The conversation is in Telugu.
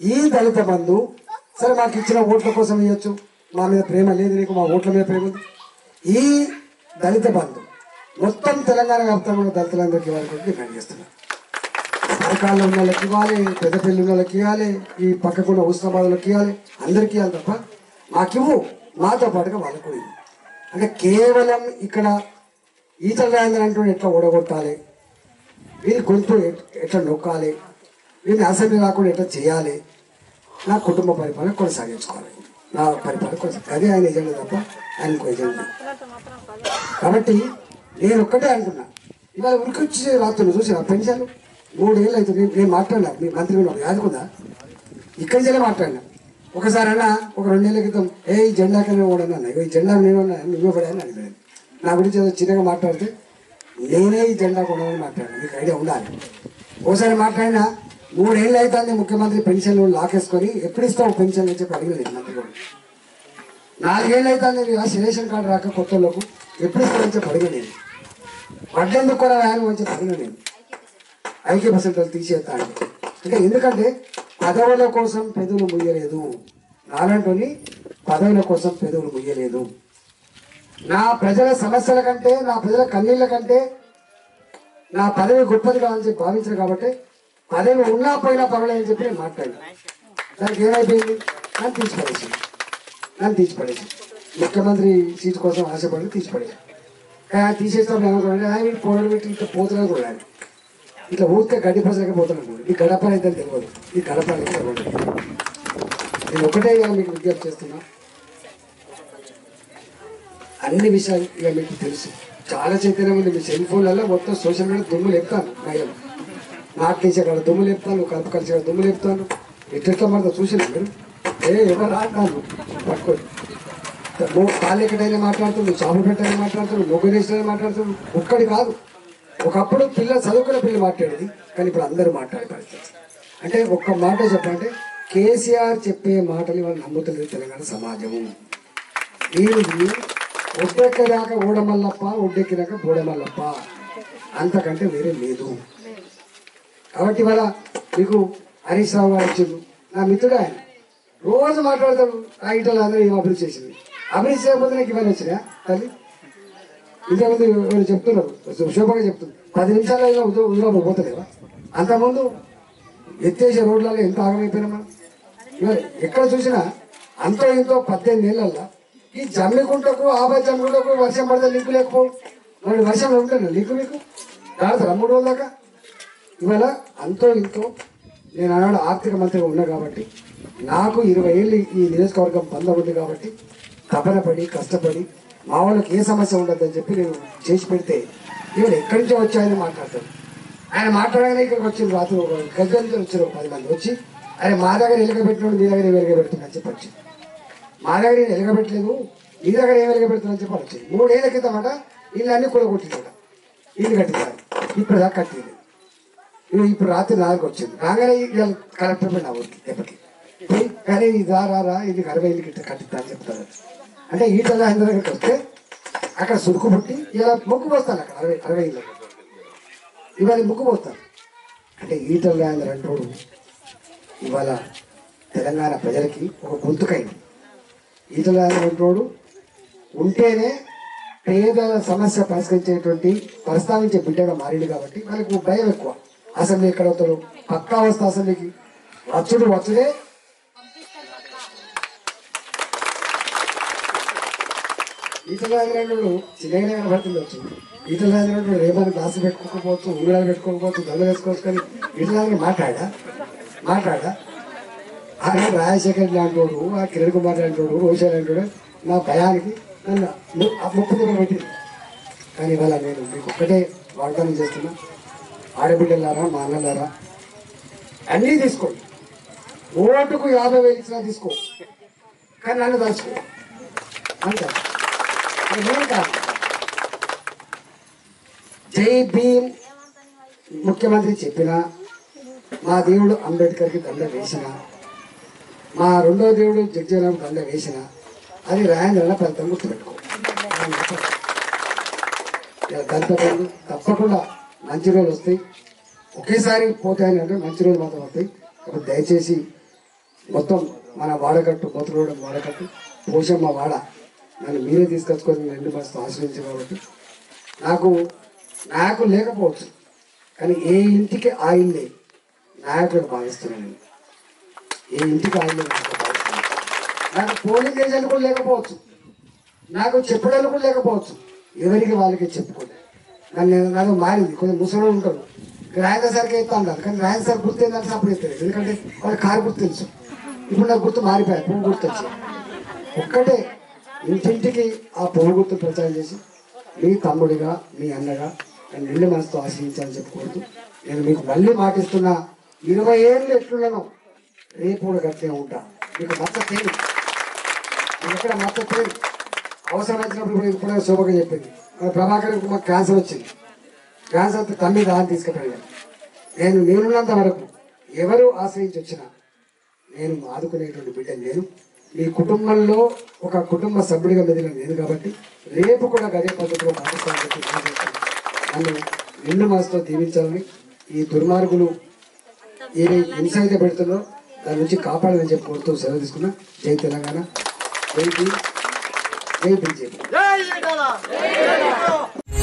ఈ దళిత బంధు సరే మాకు ఇచ్చిన ఓట్ల కోసం ఇవ్వచ్చు, మా మీద ప్రేమ లేదు నీకు, మా ఓట్ల మీద ప్రేమ ఉంది. ఈ దళిత బంధు మొత్తం తెలంగాణ వ్యాప్తంగా ఉన్న దళితులందరికీ ఇవ్వాలని డిమాండ్ చేస్తున్నారు. సర్కార్లో ఉన్న వాళ్ళకి ఇవ్వాలి, పెద్దపల్లి ఉన్న వాళ్ళకి ఇవ్వాలి, ఈ పక్కకున్న ఉస్మానాబాద్లోకి ఇవ్వాలి, అందరికీ ఇవ్వాలి తప్ప మాకివ్వు, మాతో పాటుగా వాళ్ళకు కూడా ఇవ్వు. అంటే కేవలం ఇక్కడ ఈటల రాజేందర్ అంటూ ఎట్లా ఓడగొట్టాలి, వీరి గొంతు ఎట్లా నొక్కాలి, వీరిని అసెంబ్లీ రాకుండా ఎట్లా చేయాలి, నా కుటుంబ పరిపాలన కొనసాగించుకోవాలి, నా పరిపాలన కొనసాగి అదే ఆయన ఎజెండా తప్ప ఆయనకు ఎజెండా. కాబట్టి నేను ఒక్కటే అంటున్నా, ఇవాళ ఉరికొచ్చి రాత్రులు చూసిన పెన్షన్ 3 ఏళ్ళు అవుతుంది. నేను మాట్లాడినా మీ మంత్రి ఉన్నాడు యాదుకుందా, ఇక్కడి నుంచే మాట్లాడినా. ఒకసారి అన్నా ఒక 2 ఏళ్ళ క్రితం ఈ జెండాకనే ఓడన్నా, ఈ జెండా నేను నువ్వే పడాయని అడిగాను. నా గురించి ఏదో చిన్నగా మాట్లాడితే నేనే ఈ జెండా కొనాలని మాట్లాడాను, మీకు ఐడియా ఉండాలి. ఓసారి మాట్లాడినా 3 ఏళ్ళు అవుతుంది ముఖ్యమంత్రి పెన్షన్లు లాకేసుకొని ఎప్పుడు ఇస్తావు పెన్షన్ అని చెప్పి అడిగలేదు మంత్రి కూడా. 4 ఏళ్ళు అవుతుంది రేషన్ కార్డు రాక కొత్తలకు ఎప్పుడు ఇస్తామని చెప్పి అడిగలేదు. వడ్డెందుకు కూడా వ్యాను అని చెప్పి అడిగలేదు. ఐక్య% తీసేస్తాను అంటే ఎందుకంటే పదవుల కోసం పెదవులు ముయ్యలేదు, నాలంటోని పదవుల కోసం పెదవులు ముయ్యలేదు. నా ప్రజల సమస్యల కంటే, నా ప్రజల కన్నీళ్ళ కంటే నా పదవి గొప్పది కావాలని చెప్పి భావించారు. కాబట్టి పదవి ఉన్నా పోయినా పర్వాలేదని చెప్పి నేను మాట్లాడాను. దానికి ఏమైపోయింది, నన్ను తీసిపడేసి ముఖ్యమంత్రి సీటు కోసం ఆశపడి తీసిపడేసి తీసేస్తాం. వీళ్ళు పోవడం పెట్టి ఇట్లా పోతున్నాను కూడా, ఇట్లా ఊరికే గడ్డి ప్రజలకే పోతున్నాను. ఈ గడప అయితే తెలియదు, ఈ గడప అనేది తెలియదు. నేను ఒకటే మీకు విజ్ఞప్తి చేస్తున్నా, అన్ని విషయాలు ఇక మీకు తెలుసు, చాలా చైతన్యం ఉంది. మీ సెల్ ఫోన్లలో మొత్తం సోషల్ మీడియా దుమ్ములు చెప్తాను, మహిళలు నాటు తీసే కాడ దుమ్ములు చెప్తాను, కలుపు కలిసే కాడ దుమ్ములు చెప్తాను. ఎట్లా మనతో చూసిన మీరు ఎవరు ఆడతాను పట్టుకోండి. కాళ్ళు ఎక్కడైనా మాట్లాడుతుంది, చాపు పెట్టైనా మాట్లాడుతుంది, మొగ్గనేసినా మాట్లాడుతుంది. ఒక్కడి కాదు, ఒకప్పుడు పిల్లలు చదువుకున్న పిల్లలు మాట్లాడేది, కానీ ఇప్పుడు అందరూ మాట్లాడే పరిస్థితి. అంటే ఒక్క మాట చెప్పాలంటే కేసీఆర్ చెప్పే మాటలు వాళ్ళు నమ్ముతలేదు తెలంగాణ సమాజము. దీనికి ఒడ్డెక్కదాకా ఓడమల్లప్ప, ఒడ్డెక్కినాక బోడమల్లప్ప, అంతకంటే వేరే లేదు. కాబట్టి ఇవాళ మీకు హరీష్ రావు గారు వచ్చిండు, నా మిత్రుడు ఆయన, రోజు మాట్లాడతాడు. ఆ ఇటలు అందరూ ఏం అభివృద్ధి చేసింది, అభివృద్ధి చేయకపోతే నాకు ఇవన్నీ వచ్చినా తల్లి. ఇంతకుముందు ఎవరు చెప్తున్నారు, శోభగా చెప్తుంది, 10 నిమిషాలు ఉద్యోగం పోతలేవా? అంతకుముందు ఎత్తేసే రోడ్లలో ఎంత ఆగమైపోయినా మనం. ఇవాళ ఎక్కడ చూసినా అంతో ఇంతో 18 ఏళ్ళల్లో ఈ జమ్మికుంటకు ఆబాద్ జమ్మికుంటకు వర్షం పడితే లింకు లేకపోవు. మరి వర్షం ఉంటుంది లింకు మీకు దాడతారా 3 రోజుల దాకా? ఇవాళ అంతో ఇంతో నేను ఆనాడు ఆర్థిక మంత్రిగా ఉన్నా కాబట్టి, నాకు 20 ఏళ్ళు ఈ నియోజకవర్గం బంధం ఉంది కాబట్టి తపన పడి కష్టపడి మా వాళ్ళకి ఏ సమస్య ఉండద్దని చెప్పి నేను చేసి పెడితే ఇవాళ ఎక్కడి నుంచో వచ్చాయని మాట్లాడతాడు. ఆయన మాట్లాడగానే ఇక్కడికి వచ్చింది. రాత్రి ఒక గజల నుంచి వచ్చారు 10 మంది వచ్చి, ఆయన మా దగ్గర ఎలగబెట్టినాడు, మీ దగ్గర వెలగబెడుతుందని చెప్పి వచ్చింది. మా దగ్గర నేను ఎలగబెట్టలేదు, మీ దగ్గర ఏం వెలగబెడుతుందని చెప్పి వచ్చింది. 3 ఏళ్ళ క్రితం అట ఇల్లు అన్ని కూలగొట్టిందట, ఇల్లు కట్టించారు, ఇప్పుడు దాకా కట్టింది. ఇప్పుడు రాత్రి 4కి వచ్చింది. రాగానే కలెక్టర్ పడి నా ఊరికి ఎప్పటికి కానీ ఇది రా ఇది 60 ఏళ్ళకి ఇట్లా కట్టిద్దా అని చెప్తారు. అంటే ఈటల ఆయన దగ్గరికి వస్తే అక్కడ సురుకు పుట్టి ఇలా ముగ్గు పోస్తాను, అక్కడ 60 ఏళ్ళు ఇవాళ ముగ్గు పోస్తాను. అంటే ఈటల ఆయన అంటోడు ఇవాళ తెలంగాణ ప్రజలకి ఒక గొంతుకైంది. ఈటల ఆయన అంటోడు ఉంటేనే పేదల సమస్య పరిష్కరించేటువంటి ప్రస్తావించే బిడ్డగా మారింది. కాబట్టి వాళ్ళకి భయం ఎక్కువ. అసెంబ్లీ ఎక్కడ అవుతాడు, పక్కా వస్తా అసెంబ్లీకి వచ్చుడే. ఈటల రాజేంద్రుడు చిన్నగానే కనబడుతుంది వచ్చింది. ఈటల రాజేంద్రుడు రేపటి గ్లాసులు పెట్టుకోకపోవచ్చు, ఉంగరాలు పెట్టుకోకపోవచ్చు, దండలు వేసుకోవచ్చు, కానీ ఈటల రాజేంద్రుడు మాట్లాడా ఆయన రాజశేఖర్ లాంటోడు, ఆ కిరణ్ కుమార్ లాంటోడు, రోషన్ లాంటోడు నా భయానికి నన్ను ముప్పు దగ్గర పెట్టింది. కానీ ఇవాళ నేను మీకు ఒక్కటే వాగ్దానం చేస్తున్నా, ఆడబిడ్డలారా మా అన్నలారా అన్నీ తీసుకోండి, ఓటుకు 50,000 ఇచ్చినా తీసుకో, కానీ నన్ను దాచుకో అంతే. కాదు జై భీమ్ ముఖ్యమంత్రి చెప్పిన, మా దేవుడు అంబేద్కర్కి దండ వేసిన, మా రెండో దేవుడు జగ్జీవన్కి దండ వేసిన, అది రాజేంద్ర ఫలితం గుర్తుపెట్టుకో. గంతపల్లి తప్పకుండా మంచి రోజులు వస్తాయి, ఒకేసారి పోతాయని అంటే మంచి రోజులు మాత్రం వస్తాయి. కాబట్టి దయచేసి మొత్తం మన వాడకట్టు బతుకోవడం వాడకట్టు పోషమ్మ వాడ నన్ను మీరే తీసుకొచ్చుకొని నిండు మనసుతో ఆశ్రయించారు కాబట్టి నాకు లేకపోవచ్చు, కానీ ఏ ఇంటికి ఆ ఇల్లే నాయకులను భావిస్తున్నాను నేను. ఏ ఇంటికి ఆ ఇల్లే భావిస్తున్నాను. నాకు పోలింగ్ ఏజెంట్ కూడా లేకపోవచ్చు, నాకు చెప్పడానికి కూడా లేకపోవచ్చు, ఎవరికి వాళ్ళకి చెప్పుకోండి. నాకు మారింది. కొంచెం ముసలు ఉంటారు, రాయంగా సరికి అవుతా ఉంటారు, కానీ రాయంగా సార్ గుర్తు ఏంటంటే అప్పుడు ఇస్తారు, ఎందుకంటే వాళ్ళ కారు గుర్తు తెలుసు. ఇప్పుడు నాకు గుర్తు మారిపోయాయి, పువ్వు గుర్తు వచ్చి ఒక్కటే ఇంటింటికి ఆ పువ్వు గుర్తు ప్రచారం చేసి మీ తమ్ముడిగా మీ అన్నగా నేను నిండు మనసుతో ఆశ్రయించాలని చెప్పుకోవద్దు. నేను మీకు మళ్ళీ మాటిస్తున్నా, 20 ఏళ్ళు ఎట్లున్నాను రేపు కూడా గట్టిగా ఉంటా. మీకు మచ్చలేదు, మీకు ఎక్కడ మచ్చలేదు. అవసరం వచ్చినప్పుడు ఇప్పుడు శోభగా చెప్పింది, మన ప్రభాకర్కి మాకు క్యాన్సర్ వచ్చింది. క్యాన్సర్ తమ్మి దాన్ని తీసుకుపోయాను. నేనున్నంత వరకు ఎవరు ఆశ్రయించి వచ్చినా నేను ఆదుకునేటువంటి బిడ్డను. నేను మీ కుటుంబంలో ఒక కుటుంబ సభ్యుడిగా మెదిలిన నేను కాబట్టి రేపు కూడా గదే పద్ధతిలో పాటిస్తానని చెప్పి నన్ను నిండు మనసుతో దీవించాలని, ఈ దుర్మార్గులు ఏ హింస అయితే పెడుతుందో దాని నుంచి కాపాడదని చెప్పి కోరుతూ సెలవు తీసుకున్నా. జై తెలంగాణ, జై బీజేపీ.